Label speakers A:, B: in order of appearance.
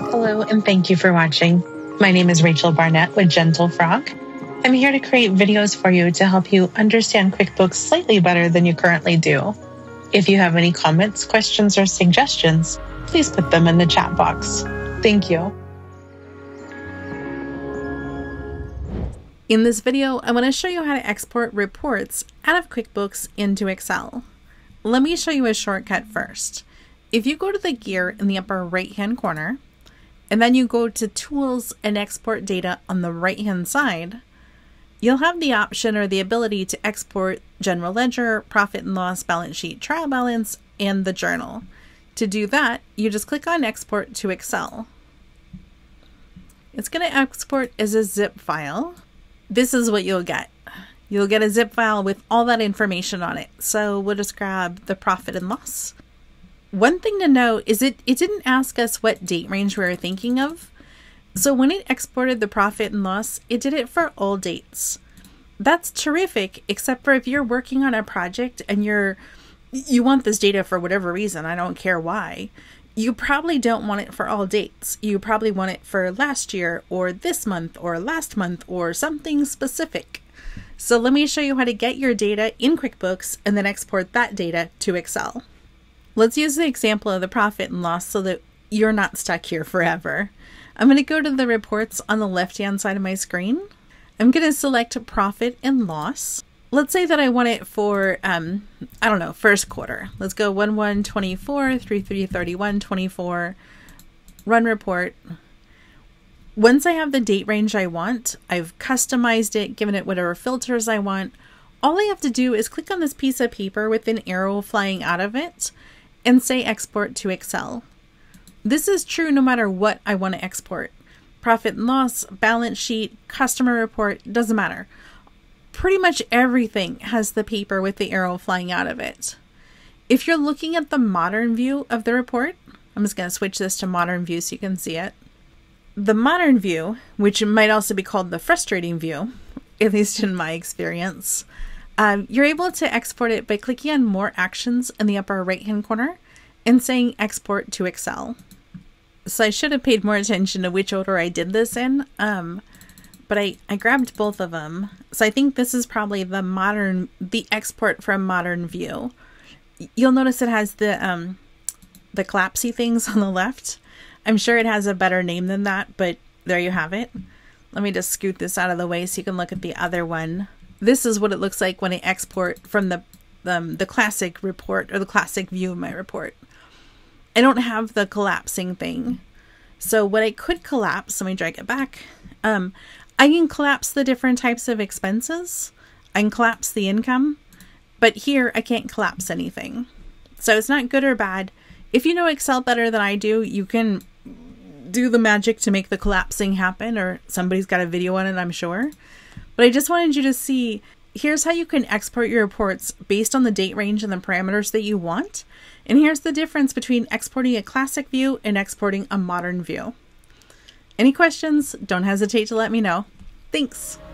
A: Hello, and thank you for watching. My name is Rachel Barnett with Gentle Frog. I'm here to create videos for you to help you understand QuickBooks slightly better than you currently do. If you have any comments, questions, or suggestions, please put them in the chat box. Thank you.
B: In this video, I want to show you how to export reports out of QuickBooks into Excel. Let me show you a shortcut first. If you go to the gear in the upper right-hand corner, and then you go to Tools and Export Data on the right-hand side, you'll have the option or the ability to export General Ledger, Profit and Loss, Balance Sheet, Trial Balance, and the Journal. To do that, you just click on Export to Excel. It's going to export as a zip file. This is what you'll get. You'll get a zip file with all that information on it. So we'll just grab the profit and loss. One thing to note is it didn't ask us what date range we were thinking of. So when it exported the profit and loss, it did it for all dates. That's terrific, except for if you're working on a project and you want this data for whatever reason, I don't care why. You probably don't want it for all dates. You probably want it for last year or this month or last month or something specific. So let me show you how to get your data in QuickBooks and then export that data to Excel. Let's use the example of the profit and loss so that you're not stuck here forever. I'm going to go to the reports on the left-hand side of my screen. I'm going to select profit and loss. Let's say that I want it for, I don't know, first quarter. Let's go 1/1/24, 3/3/31/24, run report. Once I have the date range I want, I've customized it, given it whatever filters I want. All I have to do is click on this piece of paper with an arrow flying out of it and say export to Excel. This is true no matter what I want to export. Profit and loss, balance sheet, customer report, doesn't matter. Pretty much everything has the paper with the arrow flying out of it. If you're looking at the modern view of the report, I'm just going to switch this to modern view so you can see it. The modern view, which might also be called the frustrating view, at least in my experience, you're able to export it by clicking on More Actions in the upper right-hand corner and saying Export to Excel. So I should have paid more attention to which order I did this in, but I grabbed both of them. So I think this is probably the export from modern view. You'll notice it has the collapsey things on the left. I'm sure it has a better name than that, but there you have it. Let me just scoot this out of the way so you can look at the other one. This is what it looks like when I export from the classic report or the classic view of my report. I don't have the collapsing thing. So what I could collapse, let me drag it back. I can collapse the different types of expenses. I can collapse the income, but here I can't collapse anything. So it's not good or bad. If you know Excel better than I do, you can do the magic to make the collapsing happen, or somebody's got a video on it, I'm sure. But I just wanted you to see, here's how you can export your reports based on the date range and the parameters that you want. And here's the difference between exporting a classic view and exporting a modern view. Any questions? Don't hesitate to let me know. Thanks.